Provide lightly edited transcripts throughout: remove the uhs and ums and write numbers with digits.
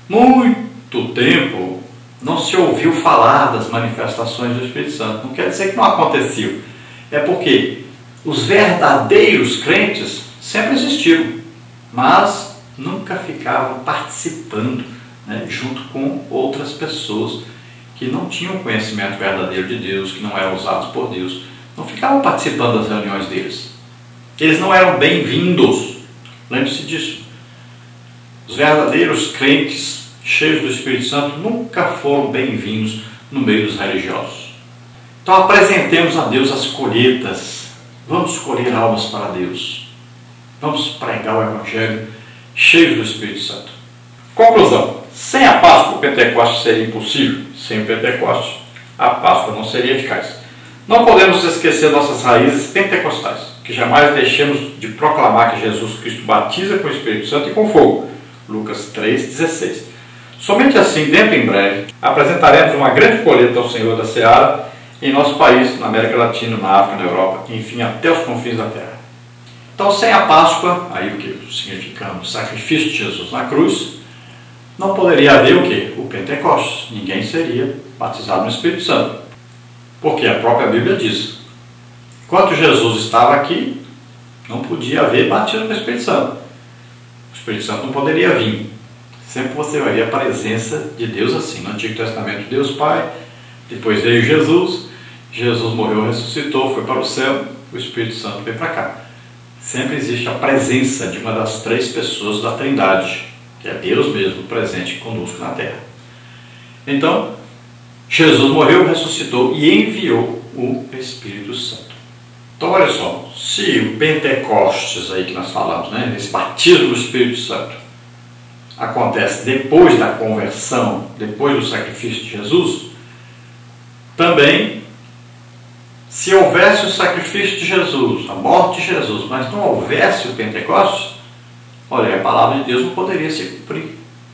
muito tempo não se ouviu falar das manifestações do Espírito Santo. Não quer dizer que não aconteceu. É porque os verdadeiros crentes sempre existiram, mas nunca ficavam participando, né, junto com outras pessoas que não tinham conhecimento verdadeiro de Deus, que não eram usados por Deus. Não ficavam participando das reuniões deles. Eles não eram bem-vindos. Lembre-se disso. Os verdadeiros crentes cheios do Espírito Santo nunca foram bem-vindos no meio dos religiosos. Então apresentemos a Deus as colheitas. Vamos colher almas para Deus. Vamos pregar o Evangelho cheios do Espírito Santo. Conclusão. Sem a Páscoa, o Pentecostes seria impossível. Sem o Pentecostes, a Páscoa não seria eficaz. Não podemos esquecer nossas raízes pentecostais, que jamais deixemos de proclamar que Jesus Cristo batiza com o Espírito Santo e com fogo. Lucas 3,16. Somente assim, dentro em breve, apresentaremos uma grande colheita ao Senhor da Seara em nosso país, na América Latina, na África, na Europa, enfim, até os confins da terra. Então, sem a Páscoa, aí o que significa o sacrifício de Jesus na cruz, não poderia haver o quê? O Pentecostes. Ninguém seria batizado no Espírito Santo. Porque a própria Bíblia diz: enquanto Jesus estava aqui, não podia haver batismo no Espírito Santo. O Espírito Santo não poderia vir. Sempre você vai ver a presença de Deus assim. No Antigo Testamento, Deus Pai, depois veio Jesus, Jesus morreu, ressuscitou, foi para o céu, o Espírito Santo veio para cá. Sempre existe a presença de uma das três pessoas da Trindade, que é Deus mesmo presente conosco na terra. Então, Jesus morreu, ressuscitou e enviou o Espírito Santo. Então, olha só, se o Pentecostes aí que nós falamos, né, esse batismo do Espírito Santo, acontece depois da conversão, depois do sacrifício de Jesus, também, se houvesse o sacrifício de Jesus, a morte de Jesus, mas não houvesse o Pentecostes, olha, a palavra de Deus não poderia se cumprir.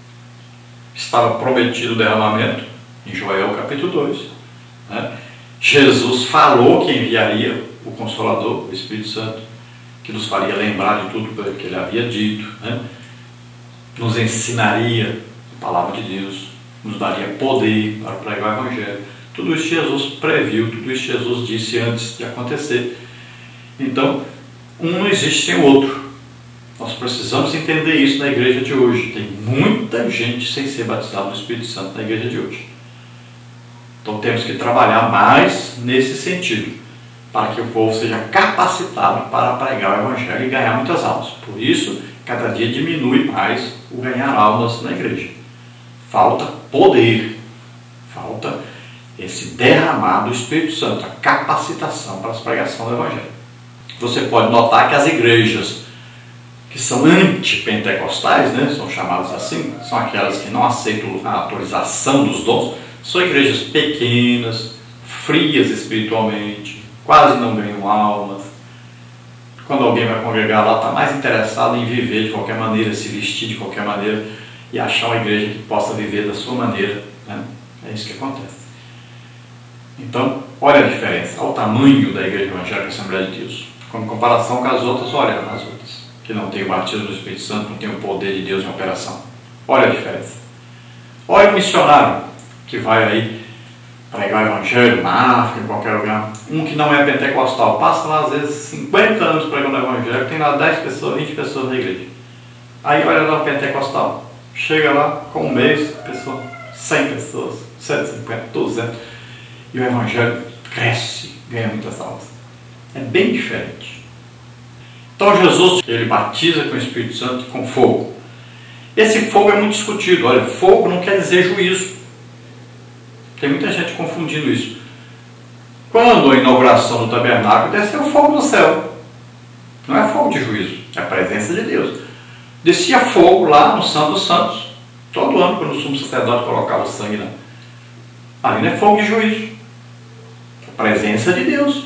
Estava prometido o derramamento em Joel capítulo 2. Né? Jesus falou que enviaria o Consolador, o Espírito Santo, que nos faria lembrar de tudo que ele havia dito, né? Nos ensinaria a palavra de Deus, nos daria poder para pregar o Evangelho. Tudo isso Jesus previu, tudo isso Jesus disse antes de acontecer. Então, um não existe sem o outro. Nós precisamos entender isso na igreja de hoje. Tem muita gente sem ser batizada no Espírito Santo na igreja de hoje. Então temos que trabalhar mais nesse sentido, para que o povo seja capacitado para pregar o Evangelho e ganhar muitas almas. Por isso, cada dia diminui mais o ganhar almas na igreja. Falta poder, falta esse derramar do Espírito Santo, a capacitação para a pregação do Evangelho. Você pode notar que as igrejas que são antipentecostais, né, são chamadas assim, são aquelas que não aceitam a autorização dos dons, são igrejas pequenas, frias espiritualmente, quase não ganham almas. Quando alguém vai congregar lá, está mais interessado em viver de qualquer maneira, se vestir de qualquer maneira e achar uma igreja que possa viver da sua maneira. Né? É isso que acontece. Então, olha a diferença, olha o tamanho da Igreja Evangélica Assembleia de Deus. Como comparação com as outras, olha as outras, que não tem o batismo do Espírito Santo, não tem o poder de Deus em operação. Olha a diferença. Olha o missionário que vai aí pregar o Evangelho na África, em qualquer lugar. Um que não é pentecostal, passa lá às vezes 50 anos pregando o Evangelho, tem lá 10 pessoas, 20 pessoas na igreja. Aí olha lá o pentecostal, chega lá com um mês, pessoa, 100 pessoas, 150, 200, e o Evangelho cresce, ganha muitas almas. É bem diferente. Então Jesus, ele batiza com o Espírito Santo e com fogo. Esse fogo é muito discutido. Olha, fogo não quer dizer juízo. Tem muita gente confundindo isso. Quando a inauguração do tabernáculo, desceu fogo do céu. Não é fogo de juízo, é a presença de Deus. Descia fogo lá no Santo dos Santos. Todo ano, quando o sumo sacerdote colocava o sangue lá. Ali não é fogo de juízo. É a presença de Deus.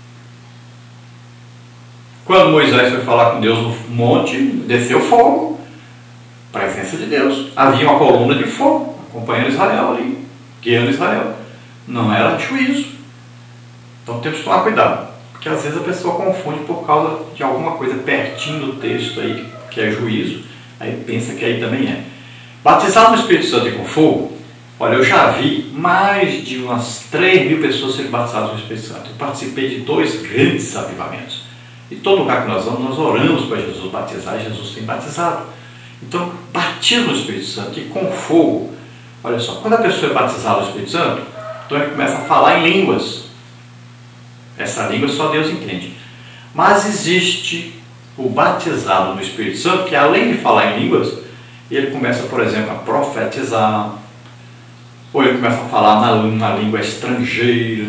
Quando Moisés foi falar com Deus no monte, desceu fogo. Presença de Deus. Havia uma coluna de fogo acompanhando Israel ali, guiando Israel. Não era juízo. Então temos que tomar cuidado, porque às vezes a pessoa confunde por causa de alguma coisa pertinho do texto aí, que é juízo, aí pensa que aí também é. Batizado no Espírito Santo e com fogo, olha, eu já vi mais de umas 3.000 pessoas serem batizadas no Espírito Santo. Eu participei de 2 grandes avivamentos. E todo lugar que nós vamos, nós oramos para Jesus batizar e Jesus tem batizado. Então, batismo no Espírito Santo e com fogo. Olha só, quando a pessoa é batizada no Espírito Santo, então ele começa a falar em línguas. Essa língua só Deus entende. Mas existe o batizado no Espírito Santo, que além de falar em línguas, ele começa, por exemplo, a profetizar, ou ele começa a falar na língua estrangeira,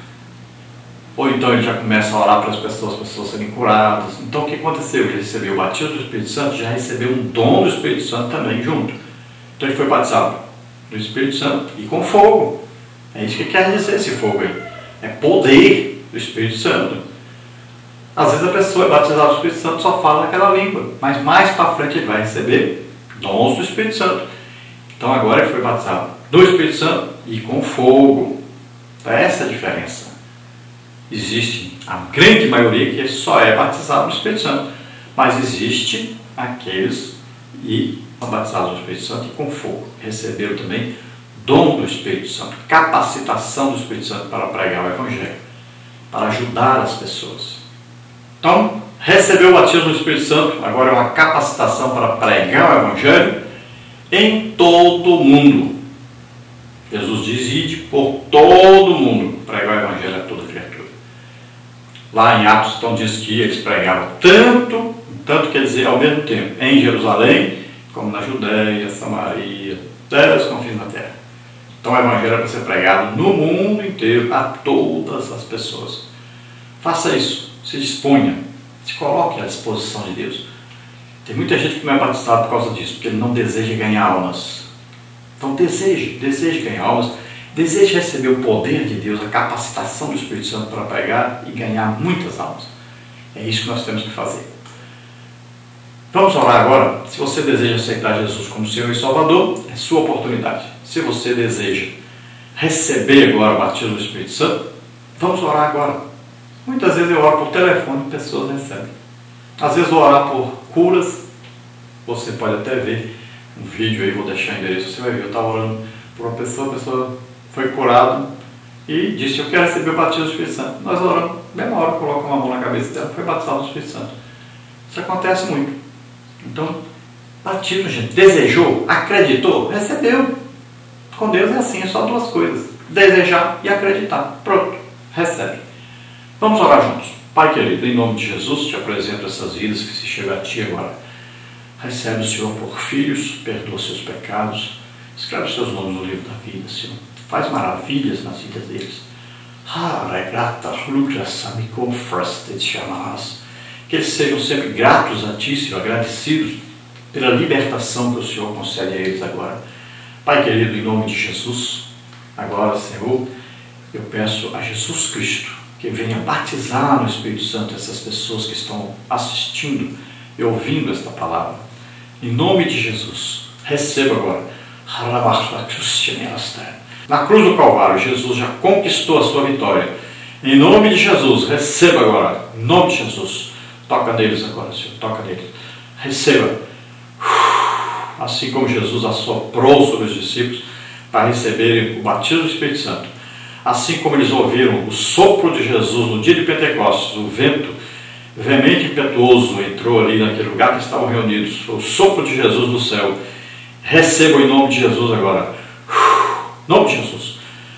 ou então ele já começa a orar para as pessoas serem curadas. Então o que aconteceu? Ele recebeu o batismo do Espírito Santo, já recebeu um dom do Espírito Santo também junto. Então ele foi batizado do Espírito Santo e com fogo. É isso que quer dizer esse fogo aí. É poder do Espírito Santo. Às vezes a pessoa é batizada do Espírito Santo só fala aquela língua, mas mais para frente ele vai receber dons do Espírito Santo. Então agora ele foi batizado do Espírito Santo e com fogo. Essa é a diferença. Existe a grande maioria que só é batizado no Espírito Santo, mas existe aqueles que são batizados no Espírito Santo e com fogo. Receberam também dom do Espírito Santo, capacitação do Espírito Santo para pregar o Evangelho, para ajudar as pessoas. Então, recebeu o batismo do Espírito Santo, agora é uma capacitação para pregar o Evangelho em todo o mundo. Jesus diz: ide por todo o mundo, pregar o Evangelho a toda criatura. Lá em Atos, então, diz que eles pregavam tanto quer dizer, ao mesmo tempo, em Jerusalém, como na Judéia, Samaria, até os confins da terra. Então o Evangelho é para ser pregado no mundo inteiro, a todas as pessoas. Faça isso, se disponha, se coloque à disposição de Deus. Tem muita gente que não é batizada por causa disso, porque ele não deseja ganhar almas. Então deseje ganhar almas, deseje receber o poder de Deus, a capacitação do Espírito Santo para pregar e ganhar muitas almas. É isso que nós temos que fazer. Vamos orar agora. Se você deseja aceitar Jesus como Senhor e Salvador, é sua oportunidade. Se você deseja receber agora o batismo do Espírito Santo, vamos orar agora. Muitas vezes eu oro por telefone e pessoas recebem. Às vezes eu orar por curas. Você pode até ver um vídeo aí, vou deixar o endereço, você vai ver. Eu estava orando por uma pessoa, a pessoa foi curada e disse: eu quero receber o batismo do Espírito Santo. Nós oramos, mesma hora, coloca uma mão na cabeça dela, foi batizado no Espírito Santo. Isso acontece muito. Então, batismo, gente, desejou, acreditou, recebeu. Com Deus é assim, é só 2 coisas: desejar e acreditar. Pronto, recebe. Vamos orar juntos. Pai querido, em nome de Jesus, te apresento essas vidas que se chegam a Ti agora. Recebe o Senhor por filhos, perdoa seus pecados, escreve seus nomes no livro da vida, Senhor. Faz maravilhas nas vidas deles. Que eles sejam sempre gratos a Ti, Senhor, agradecidos pela libertação que o Senhor concede a eles agora. Pai querido, em nome de Jesus, agora, Senhor, eu peço a Jesus Cristo que venha batizar no Espírito Santo essas pessoas que estão assistindo e ouvindo esta palavra. Em nome de Jesus, receba agora. Na cruz do Calvário, Jesus já conquistou a sua vitória. Em nome de Jesus, receba agora. Em nome de Jesus, toca neles agora, Senhor, toca neles. Receba. Assim como Jesus assoprou sobre os discípulos para receberem o batismo do Espírito Santo, assim como eles ouviram o sopro de Jesus no dia de Pentecostes, o vento veemente e impetuoso entrou ali naquele lugar que estavam reunidos, o sopro de Jesus do céu, recebam em nome de Jesus agora. Em nome de Jesus.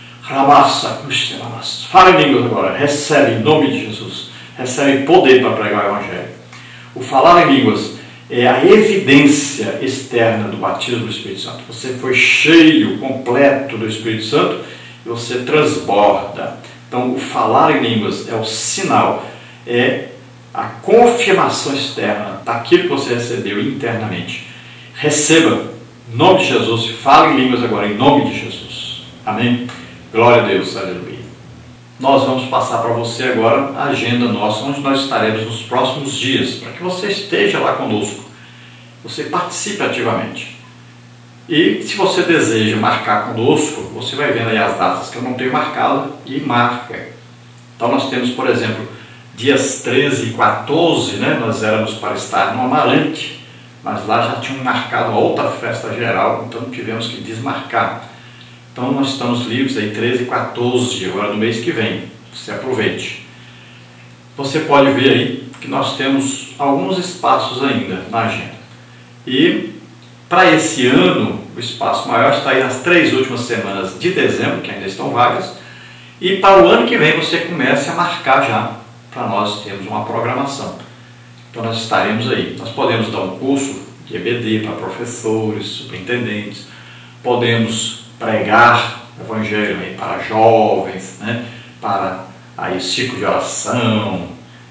Fala em línguas agora, recebe em nome de Jesus, recebe poder para pregar o Evangelho. O falar em línguas é a evidência externa do batismo do Espírito Santo. Você foi cheio, completo do Espírito Santo e você transborda. Então, o falar em línguas é o sinal, é a confirmação externa daquilo que você recebeu internamente. Receba, em nome de Jesus, e fale em línguas agora, em nome de Jesus. Amém? Glória a Deus, aleluia. Nós vamos passar para você agora a agenda nossa, onde nós estaremos nos próximos dias, para que você esteja lá conosco, você participe ativamente. E se você deseja marcar conosco, você vai vendo aí as datas que eu não tenho marcado e marca. Então nós temos, por exemplo, dias 13 e 14, nós éramos para estar no Amarante, mas lá já tinham marcado uma outra festa geral, então tivemos que desmarcar. Então nós estamos livres aí 13 e 14, agora do mês que vem, você aproveite. Você pode ver aí que nós temos alguns espaços ainda na agenda. E para esse ano, o espaço maior está aí nas 3 últimas semanas de dezembro, que ainda estão vagas, e para o ano que vem você comece a marcar já, para nós termos uma programação. Então nós estaremos aí. Nós podemos dar um curso de EBD para professores, superintendentes, podemos pregar o evangelho aí para jovens, né? Para aí ciclo de oração,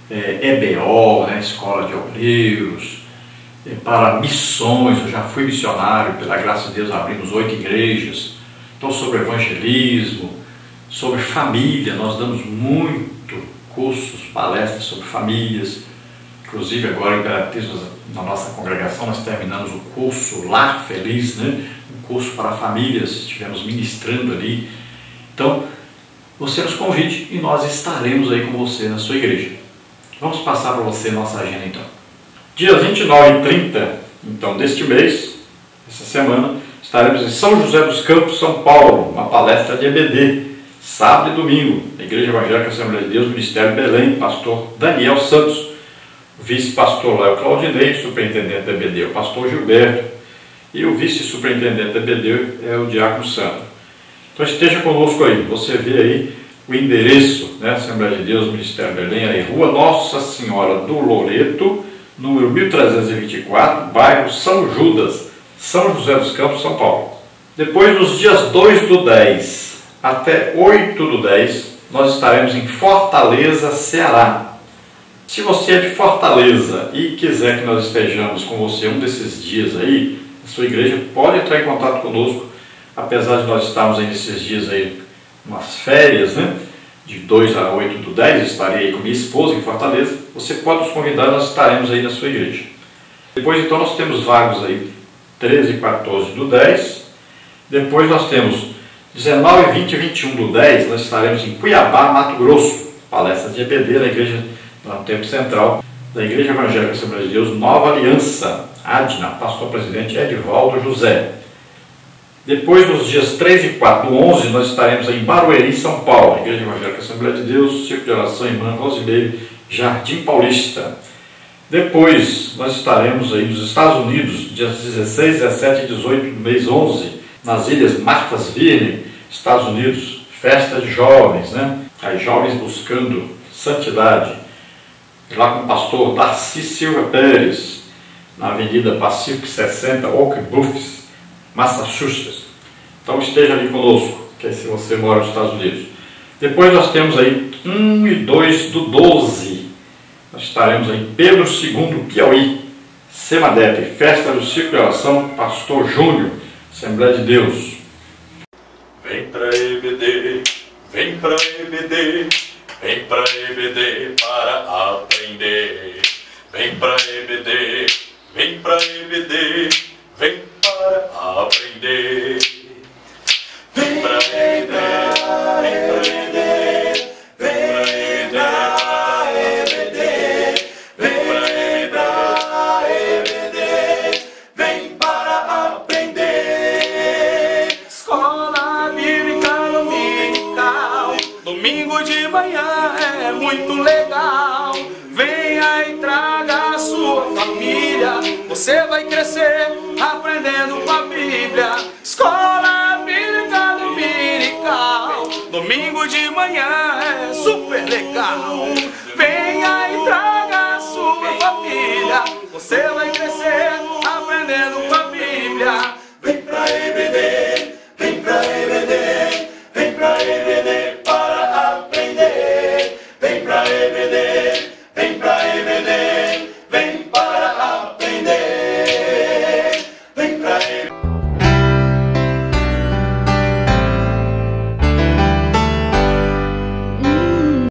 EBO, né? Escola de obreiros, para missões. Eu já fui missionário, pela graça de Deus abrimos 8 igrejas. Então sobre evangelismo, sobre família, nós damos muito cursos, palestras sobre famílias. Inclusive agora em Imperatriz, na nossa congregação, nós terminamos o curso Lar Feliz, né? Um curso para famílias, estivemos ministrando ali. Então, você nos convide e nós estaremos aí com você na sua igreja. Vamos passar para você a nossa agenda então. Dia 29 e 30, então, deste mês, essa semana, estaremos em São José dos Campos, São Paulo, uma palestra de EBD, sábado e domingo, na Igreja Evangélica Assembleia de Deus, Ministério Belém, pastor Daniel Santos, vice-pastor Léo Claudinei, superintendente da EBD, o pastor Gilberto, e o vice-superintendente da EBD é o Diácono Sandro. Então esteja conosco aí, você vê aí o endereço, né, Assembleia de Deus, Ministério Belém, aí Rua Nossa Senhora do Loreto, número 1324, bairro São Judas, São José dos Campos, São Paulo. Depois, nos dias 2/10 até 8/10, nós estaremos em Fortaleza, Ceará. Se você é de Fortaleza e quiser que nós estejamos com você um desses dias aí, a sua igreja pode entrar em contato conosco, apesar de nós estarmos aí nesses dias aí, umas férias, né? De 2 a 8/10, estarei aí com minha esposa em Fortaleza. Você pode nos convidar, nós estaremos aí na sua igreja. Depois, então, nós temos vagos aí 13 e 14/10. Depois nós temos 19, 20 e 21/10, nós estaremos em Cuiabá, Mato Grosso, palestra de EBD na igreja, no tempo central da Igreja Evangélica Assembleia de Deus, Nova Aliança, ADNA, pastor-presidente Edivaldo José. Depois, nos dias 3 e 4/11, nós estaremos em Barueri, São Paulo, Igreja Evangélica Assembleia de Deus, Círculo de Oração, Irmã Rosimeire, Jardim Paulista. Depois, nós estaremos aí nos Estados Unidos, dias 16, 17 e 18 do mês 11, nas Ilhas Martha's Vineyard, Estados Unidos, festa de jovens, né? Aí, jovens buscando santidade, lá com o pastor Darcy Silva Pérez, na Avenida Pacífico 60, Oak Bluffs, Massachusetts. Então esteja ali conosco, que é se você mora nos Estados Unidos. Depois nós temos aí 1 e 2/12, nós estaremos em Pedro II, Piauí, Semadep, festa do Círculo de Oração, pastor Júnior, Assembleia de Deus. Vem pra EBD, vem pra EBD, vem pra EBD para aprender. Vem pra EBD, vem pra EBD, vem para aprender. Vem pra EBD, vem pra EBD, vem pra EBD, vem pra EBD, vem para aprender. Escola Bíblica Dominical, domingo de manhã é muito legal. Venha e traga a sua família, você vai crescer aprendendo com a Bíblia. Escola Bíblica Dominical, domingo de manhã é super legal.